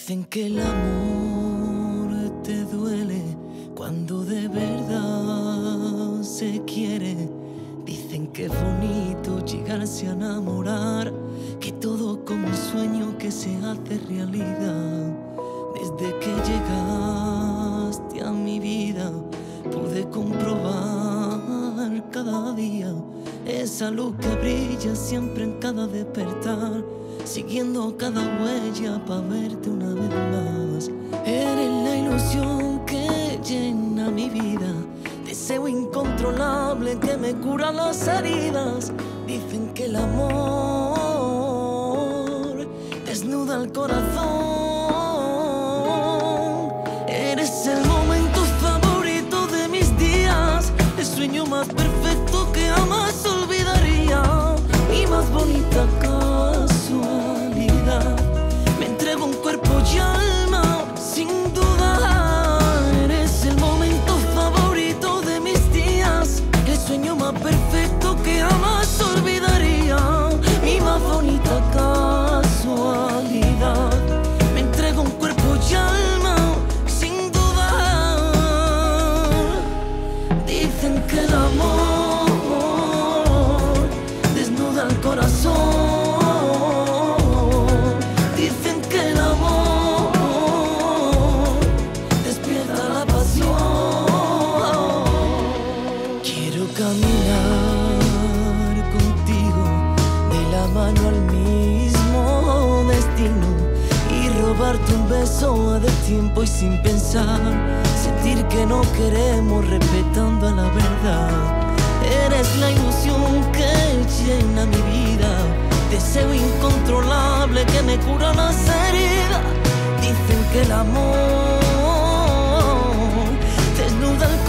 Dicen que el amor te duele cuando de verdad se quiere. Dicen que es bonito llegarse a enamorar, que todo como un sueño que se hace realidad. Desde que llegaste a mi vida pude comprobar cada día esa luz que brilla siempre en cada despertar, siguiendo cada huella para verte una vez más. Eres la ilusión que llena mi vida, deseo incontrolable que me cura las heridas. Dicen que el amor desnuda el corazón. Eres el momento favorito de mis días, el sueño más perfecto que jamás olvidaría. Mi más bonita casualidad, me entrego un cuerpo y alma sin dudar. Eres el momento favorito de mis días, el sueño más perfecto que jamás olvidaría. Mi más bonita casualidad, me entrego un cuerpo y alma sin dudar. Dicen que el amor desnuda el corazón. Dicen que el amor despierta la pasión. Quiero caminar contigo de la mano al mismo destino y robarte un beso a destiempo y sin pensar, sentir que no queremos respetando a la verdad. Eres la ilusión que llena mi vida, deseo incontrolable que me cura las heridas. Dicen que el amor desnuda el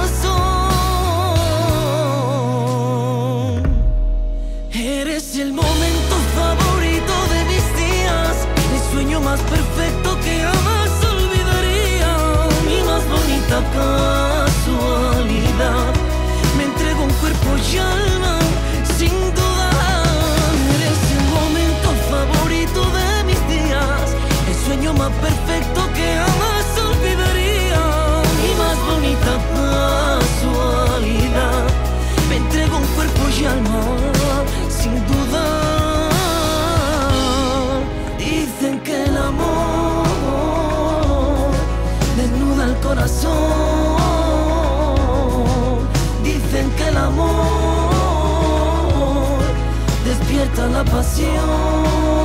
corazón. Eres el momento favorito de mis días, el sueño más perfecto que jamás olvidaría. Mi más bonita casualidad, me entrego un cuerpo y alma sin dudar. Eres el momento favorito de mis días, el sueño más perfecto que jamás olvidaría. Mi más bonita casualidad, me entrego un cuerpo y alma sin dudar. Dicen que el amor desnuda el corazón. Dicen que el amor despierta la pasión.